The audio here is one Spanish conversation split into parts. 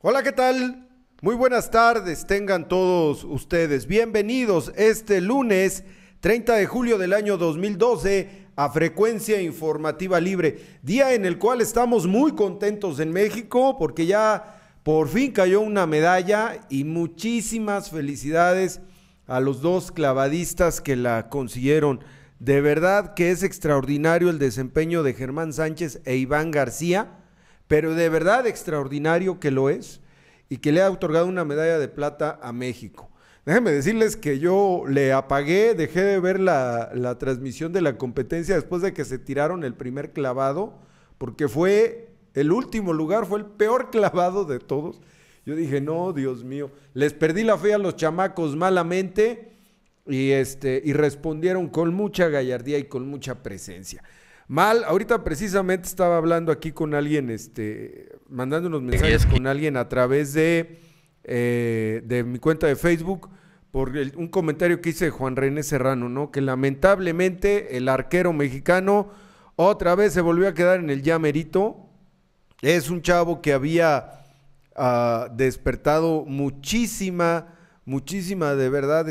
Hola, ¿qué tal? Muy buenas tardes, tengan todos ustedes bienvenidos este lunes 30 de julio del año 2012 a Frecuencia Informativa Libre, día en el cual estamos muy contentos en México porque ya por fin cayó una medalla y muchísimas felicidades a los dos clavadistas que la consiguieron. De verdad que es extraordinario el desempeño de Germán Sánchez e Iván García, pero de verdad extraordinario que lo es y que le ha otorgado una medalla de plata a México. Déjenme decirles que yo le apagué, dejé de ver la transmisión de la competencia después de que se tiraron el primer clavado, porque fue el último lugar, fue el peor clavado de todos. Yo dije, no, Dios mío, les perdí la fe a los chamacos malamente y respondieron con mucha gallardía y con mucha presencia. Mal, ahorita precisamente estaba hablando aquí con alguien, mandando unos mensajes con alguien a través de mi cuenta de Facebook por un comentario que hice de Juan René Serrano, ¿no? Que lamentablemente el arquero mexicano otra vez se volvió a quedar en el ya merito. Es un chavo que había despertado muchísima de verdad,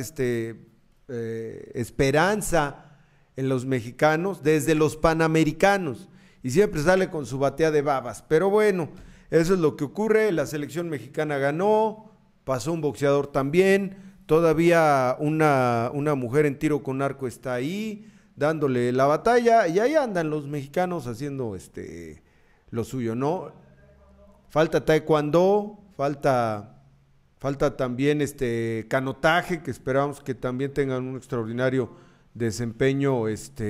esperanza en los mexicanos desde los Panamericanos y siempre sale con su batea de babas, pero bueno, eso es lo que ocurre. La selección mexicana ganó, pasó un boxeador también, todavía una mujer en tiro con arco está ahí dándole la batalla y ahí andan los mexicanos haciendo lo suyo, ¿no? Falta taekwondo, falta también canotaje, que esperamos que también tengan un extraordinario desempeño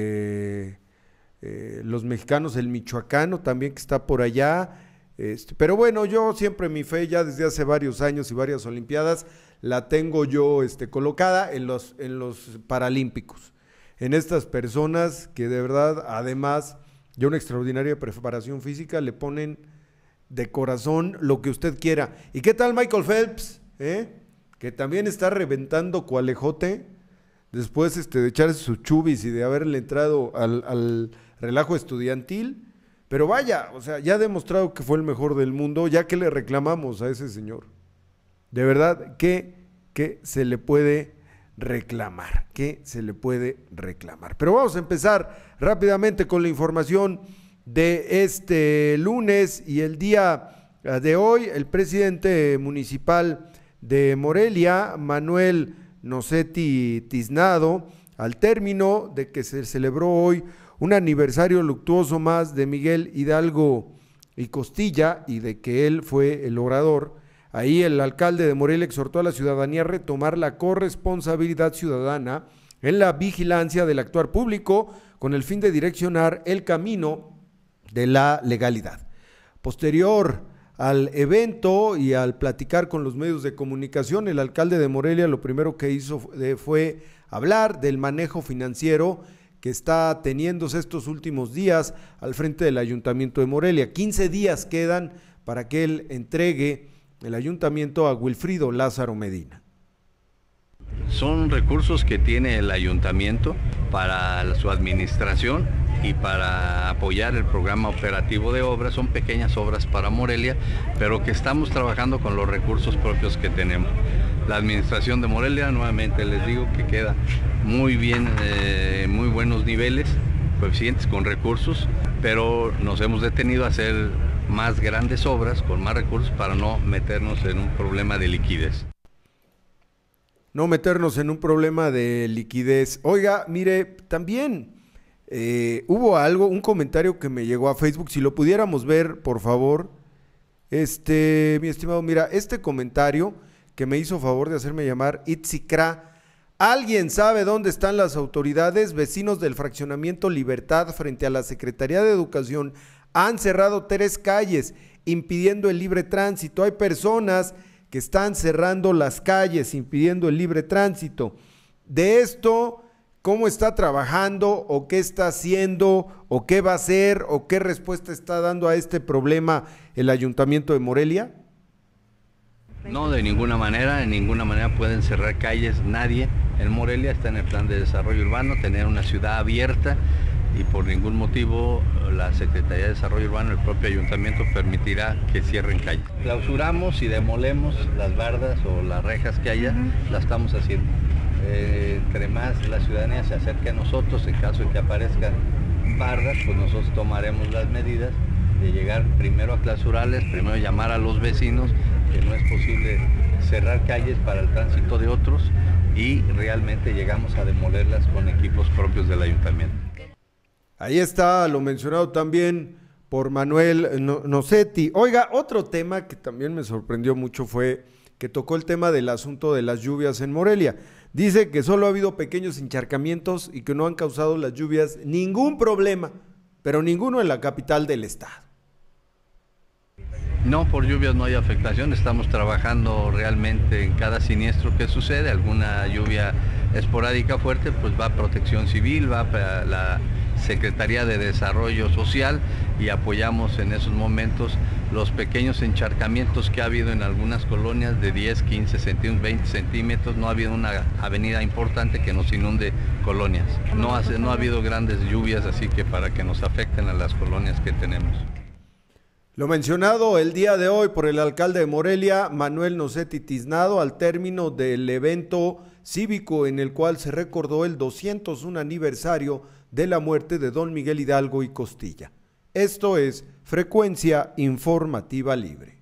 los mexicanos, el michoacano también que está por allá, pero bueno, yo siempre mi fe ya desde hace varios años y varias olimpiadas la tengo yo colocada en los paralímpicos, en estas personas que de verdad, además de una extraordinaria preparación física, le ponen de corazón lo que usted quiera. ¿Y qué tal Michael Phelps? Que también está reventando cualejote después de echarse sus chubis y de haberle entrado al relajo estudiantil, pero vaya, o sea, ya ha demostrado que fue el mejor del mundo, ya que le reclamamos a ese señor. De verdad, ¿qué se le puede reclamar? ¿Qué se le puede reclamar? Pero vamos a empezar rápidamente con la información de este lunes y el día de hoy. El presidente municipal de Morelia, Manuel Nocetti Tiznado, al término de que se celebró hoy un aniversario luctuoso más de Miguel Hidalgo y Costilla y de que él fue el orador, ahí el alcalde de Morelia exhortó a la ciudadanía a retomar la corresponsabilidad ciudadana en la vigilancia del actuar público con el fin de direccionar el camino de la legalidad. Posterior al evento y al platicar con los medios de comunicación, el alcalde de Morelia lo primero que hizo fue hablar del manejo financiero que está teniéndose estos últimos días al frente del Ayuntamiento de Morelia. 15 días quedan para que él entregue el ayuntamiento a Wilfrido Lázaro Medina. Son recursos que tiene el ayuntamiento para su administración y para apoyar el programa operativo de obras. Son pequeñas obras para Morelia, pero que estamos trabajando con los recursos propios que tenemos. La administración de Morelia, nuevamente les digo que queda muy bien, muy buenos niveles, coeficientes con recursos, pero nos hemos detenido a hacer más grandes obras con más recursos para no meternos en un problema de liquidez. No meternos en un problema de liquidez. Oiga, mire, también hubo un comentario que me llegó a Facebook, si lo pudiéramos ver, por favor. Mi estimado, mira, este comentario que me hizo favor de hacerme llamar Itzikra. ¿Alguien sabe dónde están las autoridades? Vecinos del fraccionamiento Libertad frente a la Secretaría de Educación han cerrado 3 calles impidiendo el libre tránsito. Hay personas que están cerrando las calles, impidiendo el libre tránsito. De esto, ¿cómo está trabajando o qué está haciendo o qué va a hacer o qué respuesta está dando a este problema el Ayuntamiento de Morelia? No, de ninguna manera, pueden cerrar calles, nadie. En Morelia está en el plan de desarrollo urbano, tener una ciudad abierta y por ningún motivo la Secretaría de Desarrollo Urbano, el propio ayuntamiento, permitirá que cierren calles. Clausuramos y demolemos las bardas o las rejas que haya, la estamos haciendo. Entre más la ciudadanía se acerque a nosotros, en caso de que aparezcan bardas, pues nosotros tomaremos las medidas de llegar primero a clausurarles, primero llamar a los vecinos, que no es posible cerrar calles para el tránsito de otros, y realmente llegamos a demolerlas con equipos propios del ayuntamiento. Ahí está lo mencionado también por Manuel Nocetti. Oiga, otro tema que también me sorprendió mucho fue que tocó el tema del asunto de las lluvias en Morelia. Dice que solo ha habido pequeños encharcamientos y que no han causado las lluvias ningún problema, pero ninguno en la capital del estado. No, por lluvias no hay afectación, estamos trabajando realmente en cada siniestro que sucede. Alguna lluvia esporádica fuerte, pues va a Protección Civil, va para la Secretaría de Desarrollo Social, y apoyamos en esos momentos los pequeños encharcamientos que ha habido en algunas colonias de 10, 15 centímetros, 20 centímetros. No ha habido una avenida importante que nos inunde colonias. No ha habido grandes lluvias, así que para que nos afecten a las colonias que tenemos. Lo mencionado el día de hoy por el alcalde de Morelia, Manuel Nocetti Tiznado, al término del evento cívico en el cual se recordó el 201 aniversario de la muerte de don Miguel Hidalgo y Costilla. Esto es Frecuencia Informativa Libre.